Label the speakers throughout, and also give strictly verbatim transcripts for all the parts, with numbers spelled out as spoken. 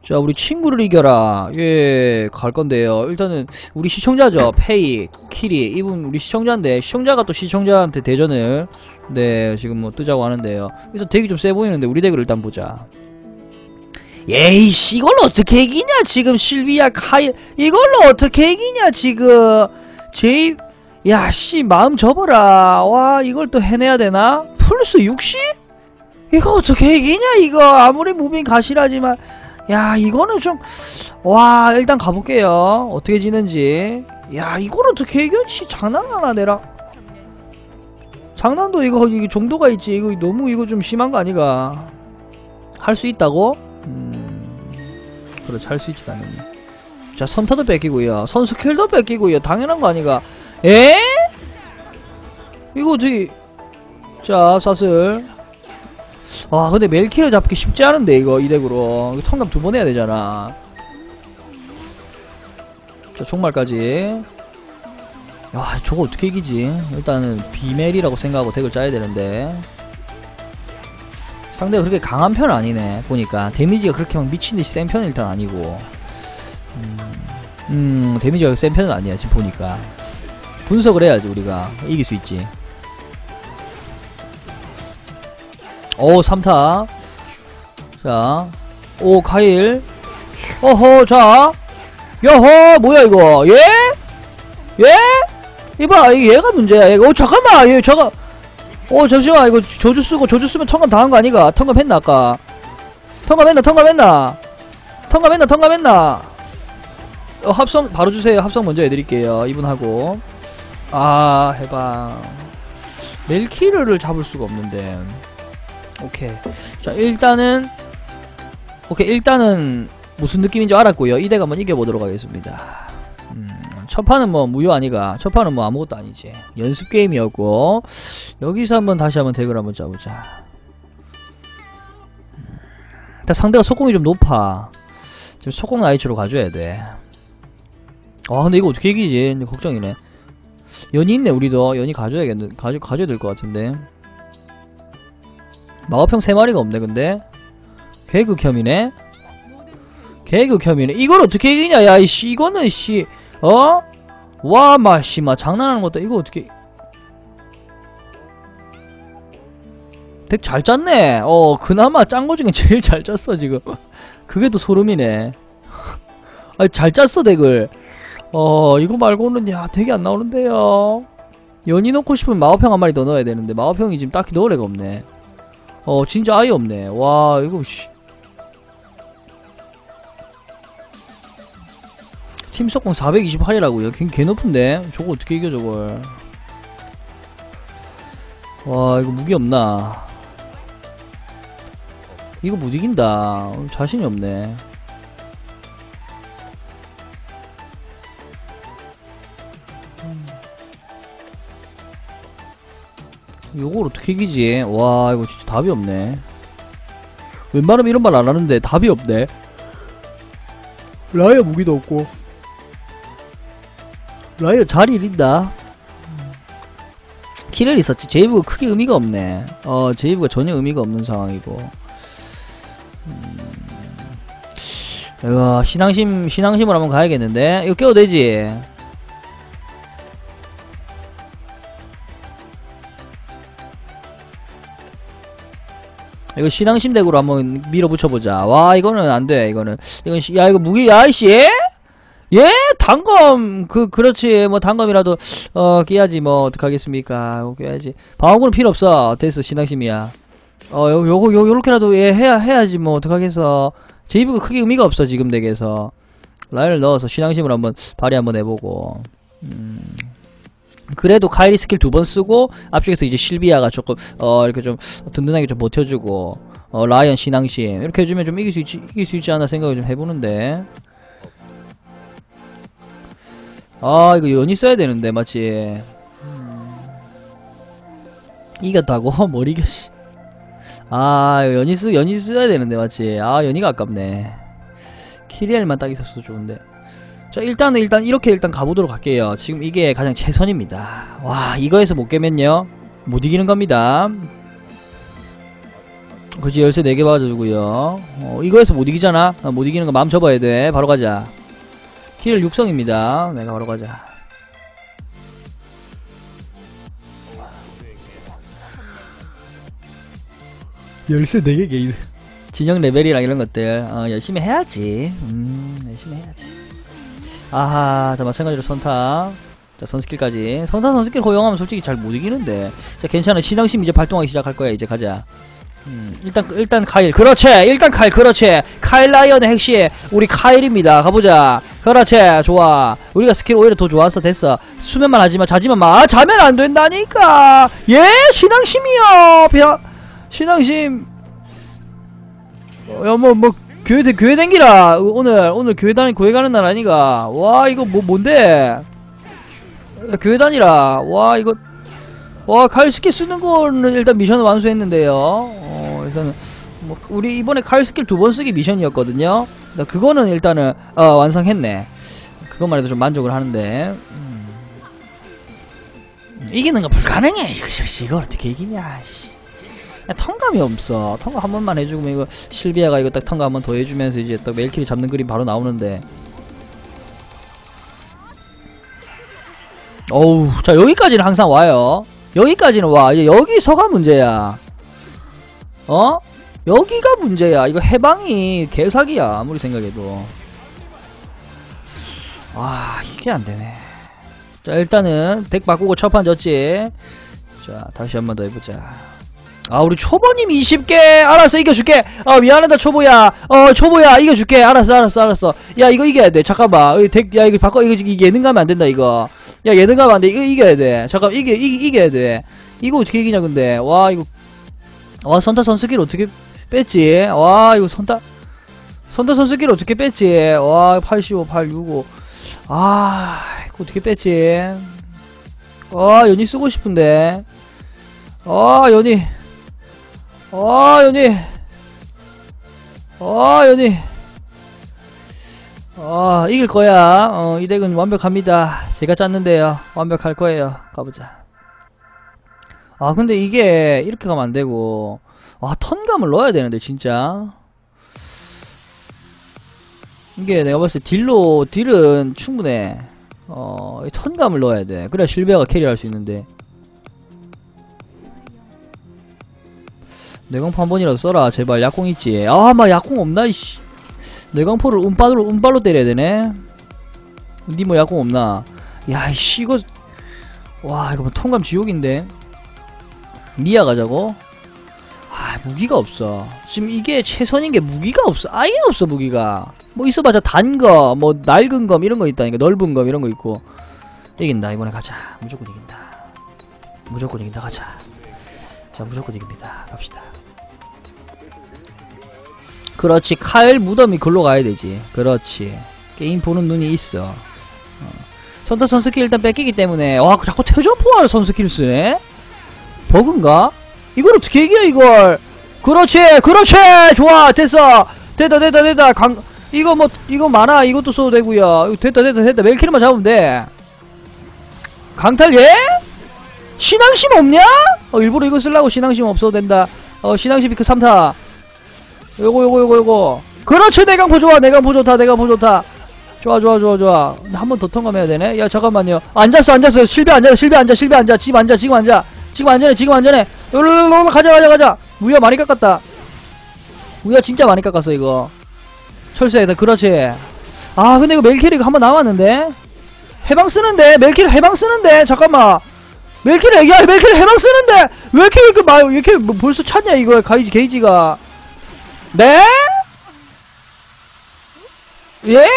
Speaker 1: 자, 우리 친구를 이겨라. 예, 갈 건데요. 일단은 우리 시청자죠. 페이, 키리. 이분 우리 시청자인데, 시청자가 또 시청자한테 대전을 네, 지금 뭐 뜨자고 하는데요. 일단 덱이 좀 세 보이는데 우리 덱을 일단 보자. 에이씨, 이걸 어떻게 이기냐 지금. 실비아 카일 이걸로 어떻게 이기냐 지금. 제이 야씨 마음 접어라. 와, 이걸 또 해내야 되나? 플러스 육십? 이거 어떻게 이기냐 이거. 아무리 무빙 가시라지만 야, 이거는 좀, 와, 일단 가볼게요. 어떻게 지는지. 야, 이걸 어떻게 이겨지? 장난하나, 내랑. 장난도 이거, 이게 정도가 있지. 이거 너무, 이거 좀 심한 거 아니가. 할 수 있다고? 음, 그렇지, 할 수 있지, 당연히. 자, 선타도 뺏기고요. 선수 킬도 뺏기고요. 당연한 거 아니가. 에? 이거 어떻게, 자, 사슬. 와, 근데 멜키를 잡기 쉽지 않은데 이거 이 덱으로 턴감 두 번 해야 되잖아. 자, 총말까지. 야, 저거 어떻게 이기지? 일단은 비멜이라고 생각하고 덱을 짜야 되는데 상대가 그렇게 강한 편은 아니네. 보니까 데미지가 그렇게 막 미친듯이 센 편은 일단 아니고 음, 음 데미지가 센 편은 아니야. 지금 보니까 분석을 해야지 우리가 이길 수 있지. 오, 삼 타. 자, 오, 카일. 어허, 자. 여허, 뭐야, 이거. 예? 예? 이봐, 이게 얘가 문제야. 얘가. 오, 잠깐만, 얘, 잠깐. 오, 잠시만, 이거 저주 쓰고, 저주 쓰면 턴감 당한 거 아니가? 턴감 했나, 아까? 턴감 했나, 턴감 했나? 턴감 했나, 턴감 했나? 어, 합성, 바로 주세요. 합성 먼저 해드릴게요. 이분하고. 아, 해방. 멜키르를 잡을 수가 없는데. 오케이. 자, 일단은 오케이, 일단은 무슨 느낌인지 알았고요. 이 덱 한번 이겨보도록 하겠습니다. 음, 첫 판은 뭐 무효 아니가. 첫 판은 뭐 아무것도 아니지. 연습 게임이었고 여기서 한번 다시 한번 덱을 한번 짜보자. 음, 일단 상대가 속공이 좀 높아. 지금 속공 나이츠로 가줘야 돼. 아, 근데 이거 어떻게 이기지? 근데 걱정이네. 연이 있네. 우리도 연이 가져야겠는 가져, 가져야 될 것 같은데. 마법형 세 마리가 없네. 근데 개그혐이네. 개그혐이네. 이걸 어떻게 이기냐. 야, 이씨, 이거는 씨, 어? 와, 마, 씨, 마, 장난하는 것도. 이거 어떻게. 덱 잘 짰네. 어, 그나마 짠 거 중에 제일 잘 짰어 지금. 그게 또 소름이네. 아니, 잘 짰어 덱을. 어, 이거 말고는 야, 덱이 안 나오는데요. 연이 넣고 싶으면 마법형 한 마리 더 넣어야 되는데 마법형이 지금 딱히 넣을 애가 없네. 어, 진짜 아예 없네. 와, 이거 씨. 팀 속공 사백이십팔이라고요. 개, 개 높은데? 저거 어떻게 이겨 저걸. 와, 이거 무기 없나? 이거 못 이긴다. 자신이 없네. 요걸 어떻게 이기지? 와, 이거 진짜 답이 없네. 웬만하면 이런 말 안 하는데 답이 없네. 라이어 무기도 없고. 라이어 잘 잃린다. 킬을 있었지. 제이브가 크게 의미가 없네. 어, 제이브가 전혀 의미가 없는 상황이고. 음... 이거 신앙심, 신앙심으로 한번 가야겠는데? 이거 깨워도 되지? 이거 신앙심 덱으로 한번 밀어붙여보자. 와, 이거는 안돼. 이거는 이건 시, 야, 이거 무기. 야이씨, 예? 예? 단검. 그 그렇지. 뭐 단검이라도 어 끼야지. 뭐 어떡하겠습니까. 끼야지. 방어구는 필요 없어. 됐어. 신앙심이야. 어 요, 요거 요, 요렇게라도 예 해야 해야지. 뭐 어떡하겠어. 제이브가 크게 의미가 없어 지금 덱에서. 라인을 넣어서 신앙심을 한번 발휘 한번 해보고. 음. 그래도 카이리 스킬 두 번 쓰고 앞쪽에서 이제 실비아가 조금 어 이렇게 좀 든든하게 좀 버텨주고 어 라이언 신앙심 이렇게 해주면 좀 이길 수 있지 이길 수 있지 않나 생각을 좀 해보는데. 아, 이거 연이 써야 되는데 맞지? 음... 이겼다고? 뭘 이겨 씨. 아, 연이 쓰 연이 써야 되는데 맞지? 아, 연이가 아깝네. 키리엘만 딱 있었어도 좋은데. 자, 일단은 일단 이렇게 일단 가보도록 할게요. 지금 이게 가장 최선입니다. 와, 이거에서 못 깨면요 못 이기는 겁니다. 그치, 열쇠 네 개 받아주고요. 어, 이거에서 못 이기잖아. 어, 못 이기는 거 마음 접어야 돼. 바로 가자. 킬 육성입니다. 내가 바로 가자. 열쇠 네 개 게이드. 진영 레벨이랑 이런 것들 어, 열심히 해야지. 음, 열심히 해야지. 아하, 자, 마찬가지로 선타. 자, 선스킬까지. 선타 선스킬 허용하면 솔직히 잘 못 이기는데. 자, 괜찮아. 신앙심 이제 발동하기 시작할 거야. 이제 가자. 음, 일단, 일단 카일. 그렇지! 일단 카일, 그렇지! 카일 라이언의 핵시, 우리 카일입니다. 가보자. 그렇지! 좋아. 우리가 스킬 오히려 더 좋았어. 됐어. 수면만 하지마, 자지만 마. 아, 자면 안 된다니까! 예! 신앙심이요! 벼, 신앙심. 야, 뭐, 뭐, 교회, 교회 댕기라. 오늘, 오늘 교회 다니, 교회 가는 날 아니가. 와, 이거 뭐, 뭔데? 야, 교회 다니라. 와, 이거. 와, 칼 스킬 쓰는 거는 일단 미션을 완수했는데요. 어, 일단은, 뭐, 우리 이번에 칼 스킬 두 번 쓰기 미션이었거든요. 그거는 일단은, 어, 완성했네. 그것만 해도 좀 만족을 하는데. 음. 이기는 거 불가능해. 이거, 이걸 어떻게 이기냐, 씨. 통감이 없어. 통감 한 번만 해주면 이거 실비아가 이거 딱 통감 한 번 더 해주면서 이제 딱 멜킬이 잡는 그림 바로 나오는데. 어우, 자, 여기까지는 항상 와요. 여기까지는 와. 이제 여기서가 문제야. 어? 여기가 문제야. 이거 해방이 개사기야. 아무리 생각해도. 아, 이게 안 되네. 자, 일단은 덱 바꾸고 첫판 졌지. 자, 다시 한 번 더 해보자. 아, 우리 초보님 이십 개 알았어, 이겨줄게. 어, 미안하다 초보야. 어, 초보야, 이겨줄게. 알았어, 알았어, 알았어. 야, 이거 이겨야 돼. 잠깐만. 어, 덱, 야, 이거 바꿔. 이거, 이거 예능 가면 안 된다, 이거. 야, 예능 가면 안 돼. 이거 이겨야 돼. 잠깐, 이겨, 이기, 이겨야 돼. 이거 어떻게 이기냐, 근데. 와, 이거. 와, 선타 선스킬 어떻게 뺐지? 와, 이거 선타. 선타 선스킬 어떻게 뺐지? 와, 팔십오, 팔백육십오. 아, 이거 어떻게 뺐지? 아, 연이 쓰고 싶은데. 아, 연이. 아, 연이. 아, 연이. 아, 이길 거야. 어, 이 덱은 완벽합니다. 제가 짰는데요. 완벽할 거예요. 가보자. 아, 근데 이게 이렇게 가면 안 되고. 아, 턴감을 넣어야 되는데, 진짜. 이게 내가 봤을 때 딜로, 딜은 충분해. 어, 턴감을 넣어야 돼. 그래야 실베아가 캐리할 수 있는데. 내광포 한 번이라도 써라. 제발. 약공 있지. 아, 막 약공 없나, 이씨. 내광포를 운발로, 운발로 때려야 되네. 니 뭐 약공 없나? 야, 이씨, 이거. 와, 이거 뭐 통감 지옥인데. 미아 가자고? 아, 무기가 없어. 지금 이게 최선인 게 무기가 없어. 아예 없어, 무기가. 뭐 있어봐자 단 거, 뭐 낡은 검 이런 거 있다니까. 넓은 검 이런 거 있고. 이긴다. 이번에 가자. 무조건 이긴다. 무조건 이긴다. 가자. 자, 무조건 이깁니다. 갑시다. 그렇지. 칼 무덤이 글로 가야 되지. 그렇지. 게임 보는 눈이 있어. 어. 선타 선스킬 일단 뺏기기 때문에. 와, 자꾸 퇴전포화를 선스킬 쓰네? 버그인가? 이걸 어떻게 이겨, 이걸? 그렇지! 그렇지! 좋아! 됐어! 됐다, 됐다, 됐다! 강, 이거 뭐, 이거 많아. 이것도 써도 되고요. 됐다, 됐다, 됐다. 멜키르만 잡으면 돼. 강탈, 예? 신앙심 없냐? 어, 일부러 이거 쓰려고 신앙심 없어도 된다. 어, 신앙심 그 삼 타. 요거, 요거, 요거, 요거. 그렇지! 내강포 좋아! 내강포 좋다! 내강포 좋다! 좋아, 좋아, 좋아, 좋아. 한 번 더 통감해야 되네? 야, 잠깐만요. 앉았어, 앉았어. 실비 앉아, 실비 앉아, 실비 앉아. 지금 앉아, 지금 앉아. 지금 안전해, 지금 안전해. 요로로로 가자, 가자, 가자. 무야 많이 깎았다. 무야 진짜 많이 깎았어, 이거. 철새다, 그렇지. 아, 근데 이거 멜키리 한번 남았는데? 해방 쓰는데? 멜키리 해방 쓰는데? 잠깐만. 멜키리, 야, 멜키리 해방 쓰는데? 왜 이렇게, 그, 말, 왜 이렇게 뭐 벌써 찼냐, 이거, 가이지, 게이지가. 네? 예?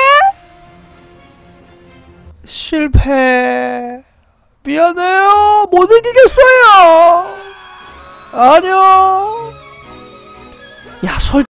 Speaker 1: 실패. 미안해요. 못 이기겠어요. 안녕. 야, 솔